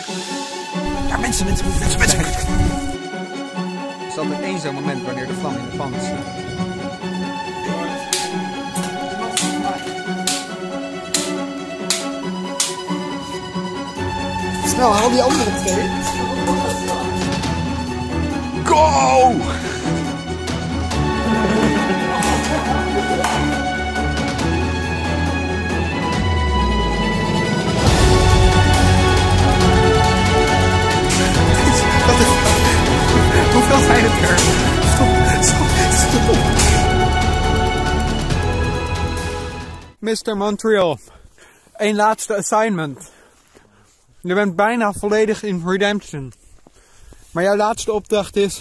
Ja, mensen. Er is altijd één zo'n moment wanneer de vlam in de pan staat. Snel, haal die andere twee. Go! Hoeveel zijn het er? Stop. Mr. Montreal, één laatste assignment. Je bent bijna volledig in Redemption. Maar jouw laatste opdracht is...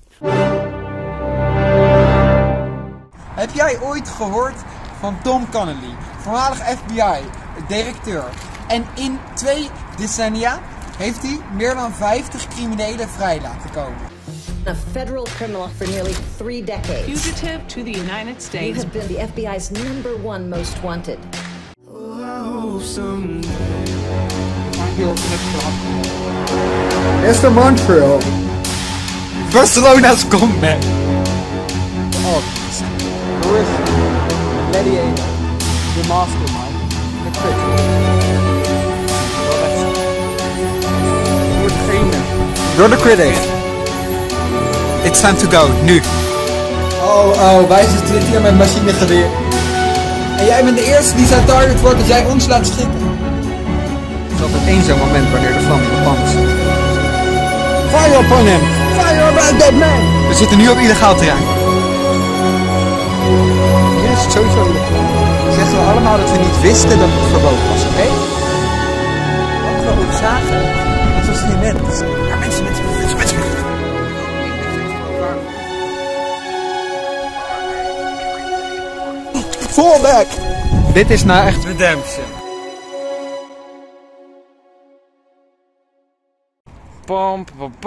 Heb jij ooit gehoord van Tom Connolly, voormalig FBI-directeur? En in 2 decennia heeft hij meer dan 50 criminelen vrij laten komen. A federal criminal for nearly 3 decades. Fugitive to the United States. You have been the FBI's #1 most wanted. Mr. Montreal. Barcelona's comeback. Oh, Russian, Gladiator, the Mastermind, the Critic. Door de Critic. It's time to go, nu. Oh, wij zitten hier met machinegeweer. En jij bent de eerste die zijn target wordt als jij ons laat schieten. Er is altijd één zo'n moment wanneer de vlam in de pan staat. Fire upon him! Fire about that man! We zitten nu op illegaal terrein. Hier is het sowieso illegaal. Zeggen we allemaal dat we niet wisten dat het verboden was, oké? Wat we ook zagen, dat was niet net. Ja, mensen. Fall back! Dit is nou echt Redemption. Pam.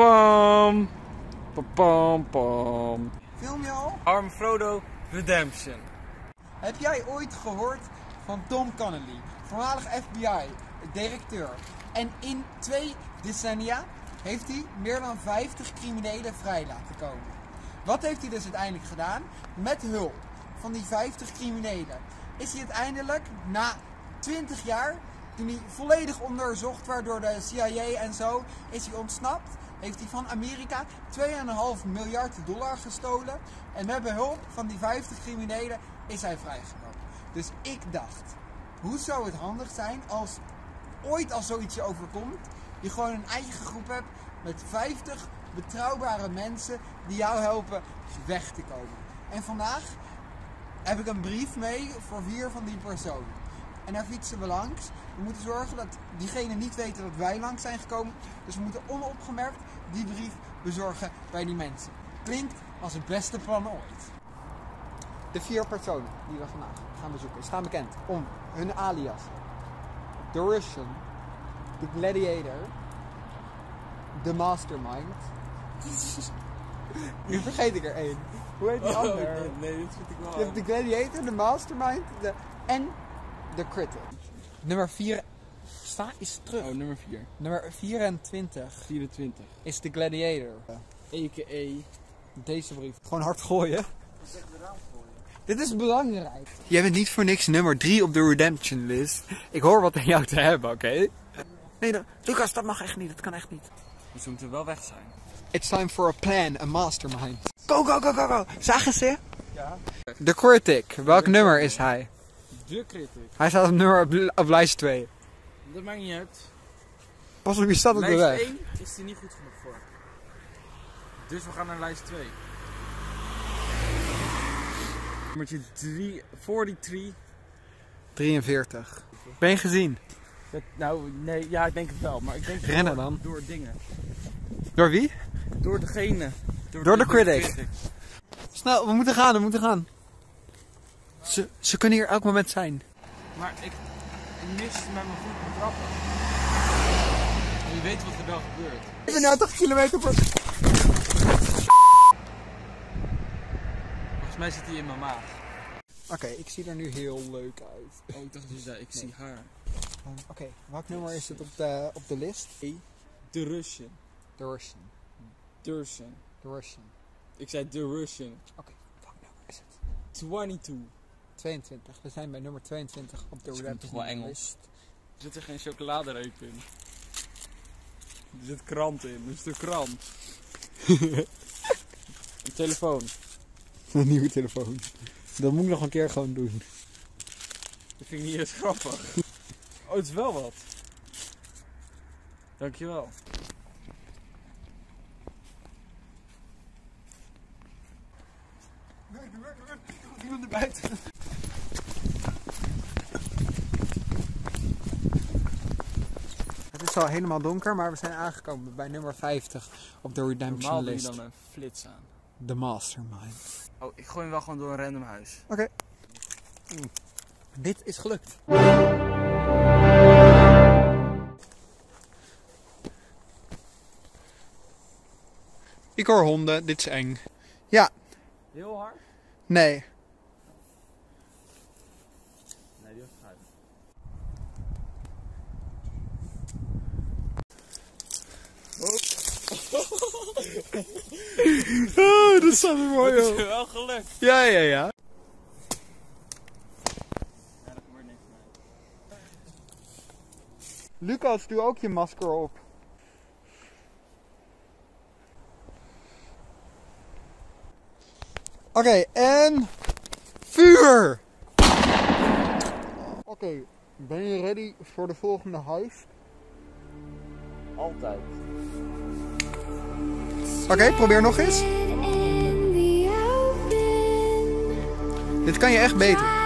Film je al? Arm Frodo, Redemption. Heb jij ooit gehoord van Tom Connolly, voormalig FBI-directeur? En in 2 decennia heeft hij meer dan 50 criminelen vrij laten komen. Wat heeft hij dus uiteindelijk gedaan? Met hulp van die 50 criminelen is hij uiteindelijk na 20 jaar, toen hij volledig onderzocht werd door de CIA en zo, is hij ontsnapt. Heeft hij van Amerika $2,5 miljard gestolen. En met behulp van die 50 criminelen is hij vrijgekomen. Dus ik dacht, hoe zou het handig zijn als ooit als zoiets je overkomt, je gewoon een eigen groep hebt met 50 betrouwbare mensen die jou helpen weg te komen. En vandaag heb ik een brief mee voor 4 van die personen. En daar fietsen we langs. We moeten zorgen dat diegenen niet weten dat wij langs zijn gekomen. Dus we moeten onopgemerkt die brief bezorgen bij die mensen. Klinkt als het beste plan ooit. De 4 personen die we vandaag gaan bezoeken staan bekend om hun alias. The Russian, The Gladiator, The Mastermind. Nu vergeet ik er één. Hoe heet die ander? Nee, dit vind ik wel. Je hebt de Gladiator, de Mastermind en de Critic. Nummer 4 is terug. Oh, nummer 4. Nummer 24 is de Gladiator. A.k.a. Deze brief. Gewoon hard gooien. Dit is belangrijk. Jij bent niet voor niks nummer 3 op de Redemption list. Ik hoor wat aan jou te hebben, oké? Nee, Lucas, dat mag echt niet. Dat kan echt niet. Dus we moeten wel weg zijn. It's time for a plan, a mastermind. Go. Zagen ze? Ja. De Critic. Welk nummer is hij? De Critic. Hij staat op lijst 2. Dat maakt niet uit. Pas op, je staat op de weg. Lijst 1 is er niet goed genoeg voor. Dus we gaan naar lijst 2. Nummertje 43. Ben je gezien? Nou, nee, ja, ik denk het wel. Maar ik denk rennen dan. Door dingen. Door wie? Door degene. Door de Critic. Snel, we moeten gaan. Ze kunnen hier elk moment zijn. Maar ik mis met mijn voet betrappen. En je weet wat er wel gebeurt. Ik ben nou 80 kilometer per... Volgens mij zit hij in mijn maag. Oké, ik zie er nu heel leuk uit. Oh, ik dacht dus dat ik zie haar. Oké, welk nummer is het op de list? The Russian. The Russian. Dursen. The Russian. Ik zei The Russian. Oké, welk nummer is het? 22. 22. We zijn bij nummer 22 op de Dat is Redemption toch wel Engels? list. Er zit er geen chocoladereep in. Er zit krant in, dus de krant. Een telefoon. Een nieuwe telefoon. Dat moet ik nog een keer gewoon doen. Dat vind ik niet eens grappig. Oh, het is wel wat. Dankjewel. Iemand naar buiten. Het is al helemaal donker, maar we zijn aangekomen bij nummer 50 op de Redemption Normaal doe je list. dan een flits aan. The Mastermind. Oh, ik gooi hem wel gewoon door een random huis. Oké. Dit is gelukt. Ik hoor honden, dit is eng. Ja, Heel hard? nee. Nee, die was uit. Oh, dat staat er mooi Het op. is wel gelukt. Ja. Ja, dat gebeurt niks mee. Lucas, doe ook je masker op. Oké, en vuur! Oké, ben je ready voor de volgende heist? Altijd. Oké, probeer nog eens. Dit kan je echt beter.